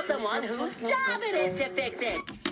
someone whose job it is to fix it.